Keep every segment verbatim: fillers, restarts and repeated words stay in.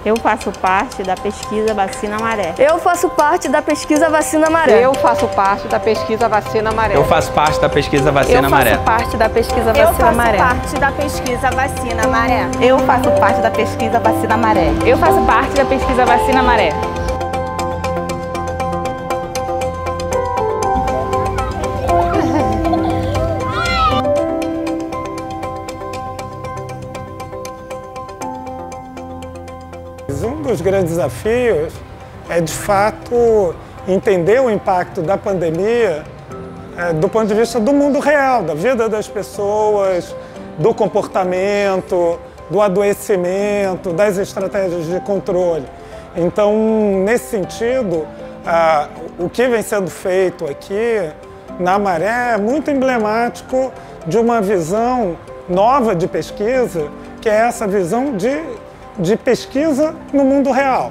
Eu faço parte da pesquisa Vacina Maré. Eu faço parte da pesquisa Vacina Maré. Eu faço parte da pesquisa Vacina Maré. Eu faço parte da pesquisa Vacina Maré. Eu faço parte da pesquisa Vacina Maré. Eu faço parte da pesquisa Vacina Maré. Eu faço parte da pesquisa Vacina Maré. Eu faço parte da pesquisa Vacina Maré. Um dos grandes desafios é, de fato, entender o impacto da pandemia é, do ponto de vista do mundo real, da vida das pessoas, do comportamento, do adoecimento, das estratégias de controle. Então, nesse sentido, ah, o que vem sendo feito aqui na Maré é muito emblemático de uma visão nova de pesquisa, que é essa visão de de pesquisa no mundo real.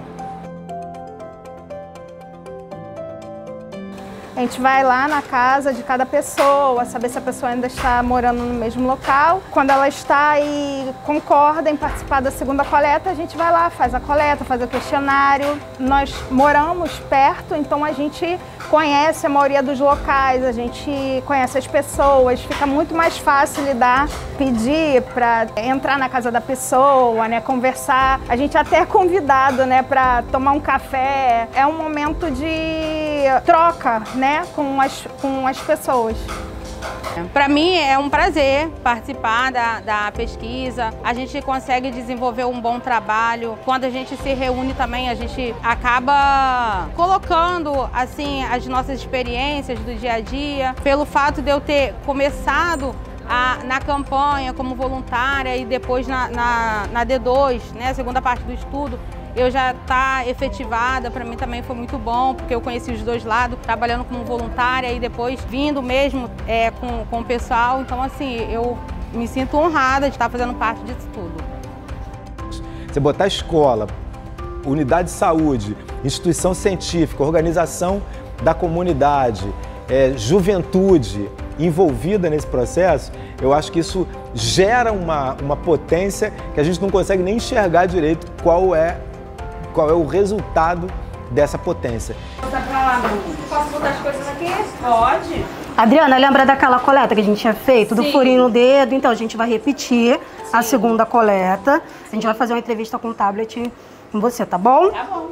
A gente vai lá na casa de cada pessoa, saber se a pessoa ainda está morando no mesmo local. Quando ela está e concorda em participar da segunda coleta, a gente vai lá, faz a coleta, faz o questionário. Nós moramos perto, então a gente conhece a maioria dos locais, a gente conhece as pessoas, fica muito mais fácil lidar, pedir para entrar na casa da pessoa, né, conversar. A gente até é convidado, né, para tomar um café. É um momento de troca, né, com as, com as pessoas. Para mim é um prazer participar da, da pesquisa, a gente consegue desenvolver um bom trabalho. Quando a gente se reúne também, a gente acaba colocando assim as nossas experiências do dia a dia. Pelo fato de eu ter começado a, na campanha como voluntária e depois na, na, na D dois, né, a segunda parte do estudo, eu já tá efetivada, para mim também foi muito bom, porque eu conheci os dois lados, trabalhando como voluntária e depois vindo mesmo é, com, com o pessoal. Então, assim, eu me sinto honrada de estar fazendo parte disso tudo. Você botar escola, unidade de saúde, instituição científica, organização da comunidade, é, juventude envolvida nesse processo, eu acho que isso gera uma, uma potência que a gente não consegue nem enxergar direito qual é qual é o resultado dessa potência. Posso botar as coisas aqui? Pode. Adriana, lembra daquela coleta que a gente tinha feito, do Sim. furinho no dedo? Então, a gente vai repetir Sim. a segunda coleta. A gente vai fazer uma entrevista com o tablet com você, tá bom? Tá bom.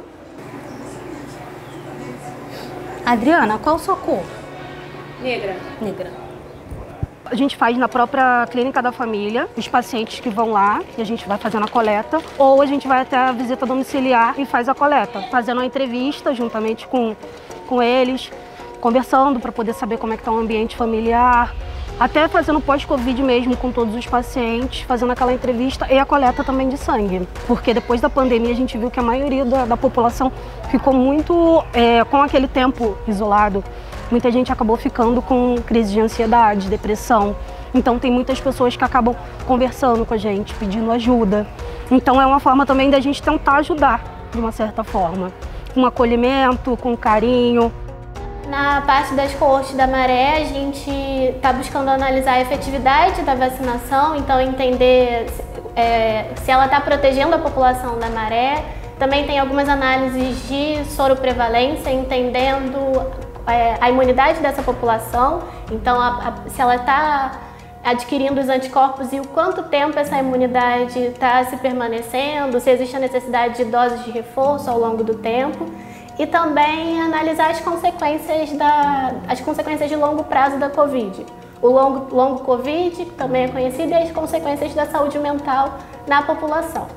Adriana, qual a sua cor? Negra. Negra. A gente faz na própria clínica da família, os pacientes que vão lá e a gente vai fazendo a coleta, ou a gente vai até a visita domiciliar e faz a coleta, fazendo uma entrevista juntamente com, com eles, conversando para poder saber como é que está o ambiente familiar, até fazendo pós-Covid mesmo com todos os pacientes, fazendo aquela entrevista e a coleta também de sangue. Porque depois da pandemia a gente viu que a maioria da, da população ficou muito é, com aquele tempo isolado. Muita gente acabou ficando com crise de ansiedade, depressão. Então tem muitas pessoas que acabam conversando com a gente, pedindo ajuda. Então é uma forma também da gente tentar ajudar, de uma certa forma. Com acolhimento, com carinho. Na parte das coortes da Maré, a gente está buscando analisar a efetividade da vacinação, então entender é, se ela está protegendo a população da Maré. Também tem algumas análises de soroprevalência, entendendo É, a imunidade dessa população, então a, a, se ela está adquirindo os anticorpos e o quanto tempo essa imunidade está se permanecendo, se existe a necessidade de doses de reforço ao longo do tempo, e também analisar as consequências, da, as consequências de longo prazo da Covid. O longo, longo Covid, que também é conhecido, e as consequências da saúde mental na população.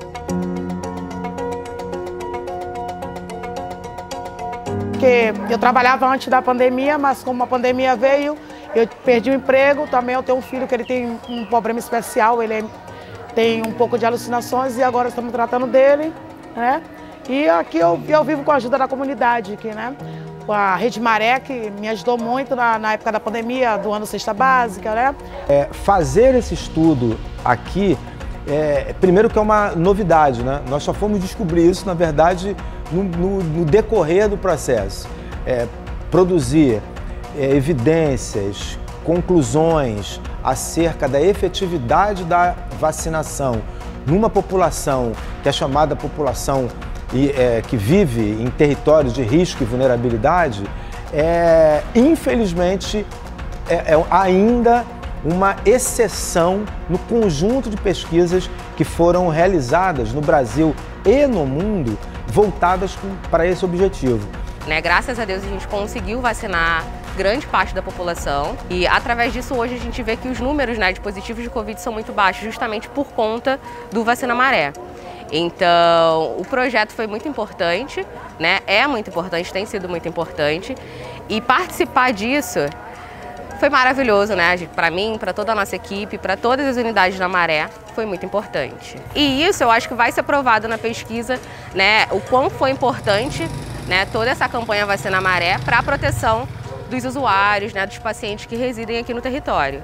Porque eu trabalhava antes da pandemia, mas como a pandemia veio, eu perdi o emprego. Também eu tenho um filho que ele tem um problema especial, ele é, tem um pouco de alucinações e agora estamos tratando dele, né? E aqui eu, eu vivo com a ajuda da comunidade, aqui, né? Com a Rede Maré, que me ajudou muito na, na época da pandemia, do ano Cesta Básica, né? É, fazer esse estudo aqui, é, primeiro que é uma novidade, né? Nós só fomos descobrir isso, na verdade, no, no, no decorrer do processo. É, produzir é, evidências, conclusões acerca da efetividade da vacinação numa população que é chamada população e, é, que vive em territórios de risco e vulnerabilidade, é, infelizmente, é, é ainda uma exceção no conjunto de pesquisas que foram realizadas no Brasil e no mundo voltadas para esse objetivo. Né, graças a Deus a gente conseguiu vacinar grande parte da população e através disso hoje a gente vê que os números, né, de positivos de Covid são muito baixos justamente por conta do Vacina Maré. Então o projeto foi muito importante, né, é muito importante, tem sido muito importante e participar disso foi maravilhoso, né, para mim, para toda a nossa equipe, para todas as unidades da Maré, foi muito importante. E isso eu acho que vai ser provado na pesquisa, né, o quão foi importante, né, toda essa campanha Vacina Maré para a proteção dos usuários, né, dos pacientes que residem aqui no território.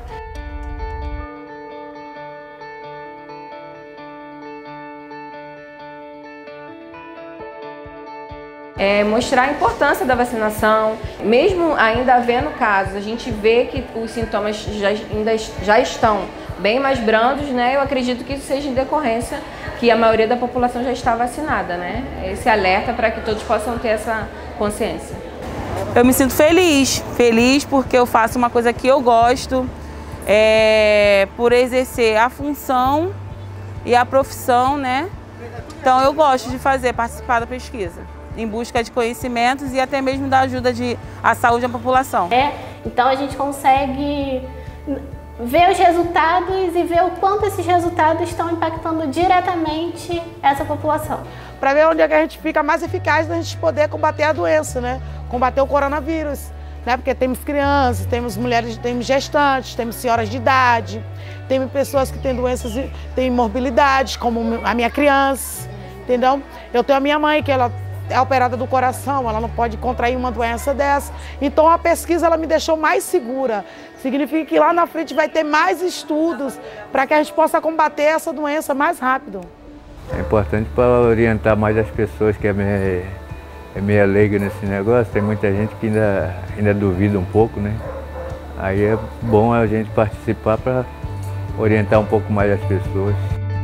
É mostrar a importância da vacinação, mesmo ainda havendo casos, a gente vê que os sintomas já, ainda já estão bem mais brandos, né? Eu acredito que isso seja em decorrência que a maioria da população já está vacinada, né? Esse alerta para que todos possam ter essa consciência. Eu me sinto feliz, feliz porque eu faço uma coisa que eu gosto, é, por exercer a função e a profissão, né? Então eu gosto de fazer, participar da pesquisa, em busca de conhecimentos e até mesmo da ajuda de, à saúde da população. É, então a gente consegue ver os resultados e ver o quanto esses resultados estão impactando diretamente essa população. Para ver onde é que a gente fica mais eficaz da gente poder combater a doença, né? Combater o coronavírus, né? Porque temos crianças, temos mulheres, temos gestantes, temos senhoras de idade, temos pessoas que têm doenças, têm morbilidades, como a minha criança, entendeu? Eu tenho a minha mãe, que ela é operada do coração, ela não pode contrair uma doença dessa. Então a pesquisa ela me deixou mais segura. Significa que lá na frente vai ter mais estudos para que a gente possa combater essa doença mais rápido. É importante para orientar mais as pessoas que é meio, é meio leiga nesse negócio. Tem muita gente que ainda, ainda duvida um pouco, né? Aí é bom a gente participar para orientar um pouco mais as pessoas.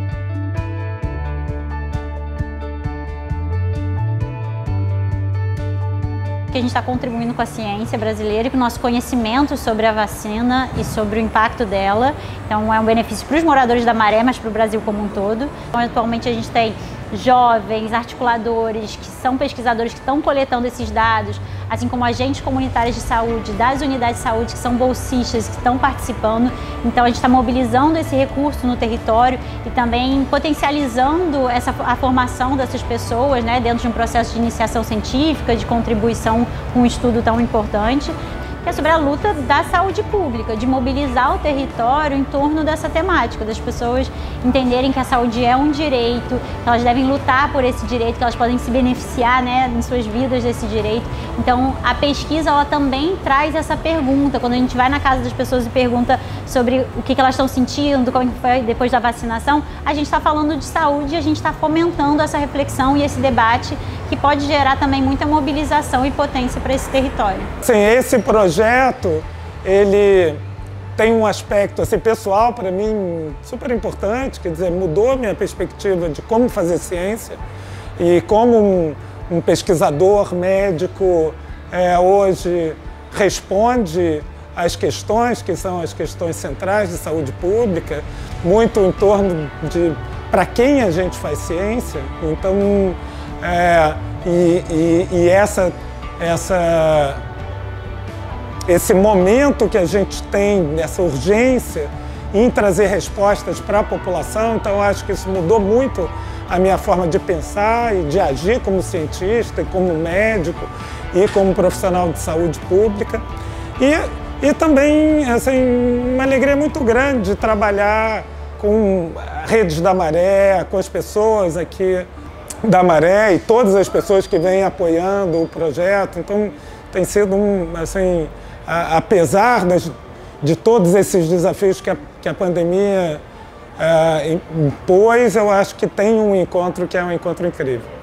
Que a gente está contribuindo com a ciência brasileira e com o nosso conhecimento sobre a vacina e sobre o impacto dela. Então é um benefício para os moradores da Maré, mas para o Brasil como um todo. Então, atualmente a gente tem jovens, articuladores, que são pesquisadores que estão coletando esses dados, assim como agentes comunitários de saúde, das unidades de saúde, que são bolsistas, que estão participando. Então a gente está mobilizando esse recurso no território e também potencializando essa, a formação dessas pessoas, né, dentro de um processo de iniciação científica, de contribuição com um estudo tão importante, que é sobre a luta da saúde pública, de mobilizar o território em torno dessa temática, das pessoas entenderem que a saúde é um direito, que elas devem lutar por esse direito, que elas podem se beneficiar, né, em suas vidas desse direito. Então a pesquisa ela também traz essa pergunta, quando a gente vai na casa das pessoas e pergunta sobre o que elas estão sentindo, como foi depois da vacinação, a gente está falando de saúde e a gente está fomentando essa reflexão e esse debate que pode gerar também muita mobilização e potência para esse território. Sim, esse projeto, ele tem um aspecto assim, pessoal para mim super importante, quer dizer, mudou a minha perspectiva de como fazer ciência e como um, um pesquisador médico é, hoje responde às questões que são as questões centrais de saúde pública, muito em torno de para quem a gente faz ciência. Então, é, e, e, e essa, essa, esse momento que a gente tem, essa urgência em trazer respostas para a população, então eu acho que isso mudou muito a minha forma de pensar e de agir como cientista, e como médico e como profissional de saúde pública. E, e também assim, uma alegria muito grande de trabalhar com redes da Maré, com as pessoas aqui da Maré e todas as pessoas que vêm apoiando o projeto. Então tem sido um, assim, a, apesar das, de todos esses desafios que a, que a pandemia uh, impôs, eu acho que tem um encontro que é um encontro incrível.